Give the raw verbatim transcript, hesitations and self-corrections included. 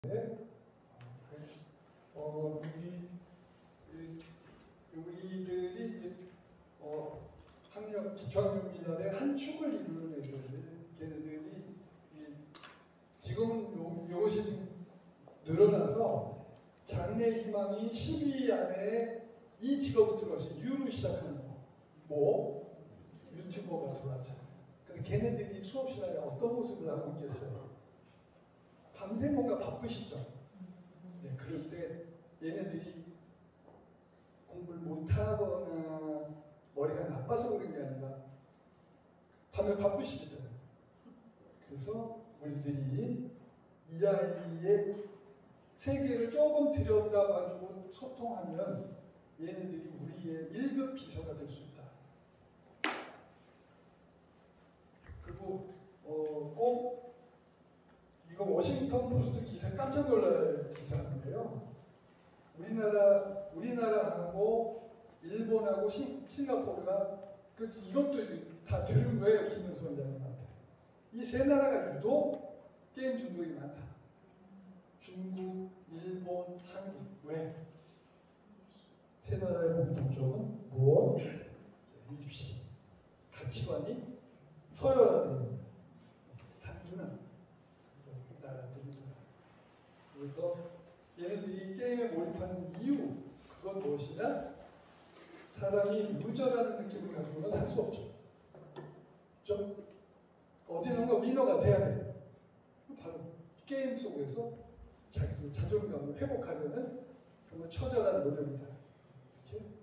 네. 어, 우리, 우리들이 어, 학력, 기초학력민원의 한 축을 이루는 애들, 걔네들이 이, 지금은 요, 요것이 좀 늘어나서 장래 희망이 십 위 안에 이 직업을 들어서 유로 시작하는 거, 뭐 유튜버가 들어왔잖아요. 근데 걔네들이 수업 시간에 어떤 모습을 하고 있겠어요? 밤새 뭔가 바쁘시죠. 네, 그럴 때 얘네들이 공부를 못하거나 머리가 나빠서 그런 게 아니라 밤에 바쁘시잖아요. 그래서 우리들이 이 아이의 세계를 조금 들여다봐주고 소통하면 얘네들이 우리의 일 급 비서가 될 수 있다. 그리고 어, 꼭 이거 워싱턴 포스트 기사 깜짝 놀랄 기사인데요. 우리나라 우리나라하고 일본하고 싱, 싱가포르가 그 이것도 다 들은 거예요. 김현수 원장님한테. 이 세 나라가 유독 게임 중독이 많다. 중국, 일본, 한국. 왜? 세 나라의 공통점은 무엇? 입시. 가치관이 서열화되는 단순한 나라들입니다. 그래서 얘네들이 게임에 몰입하는 이유, 그건 무엇이냐? 사람이 루저라는 느낌을 가지고는 살 수 없죠. 좀 어디선가 위너가 돼야 돼. 바로 게임 속에서 자기 자존감을 회복하려는 정말 처절한 노력이다. 이렇게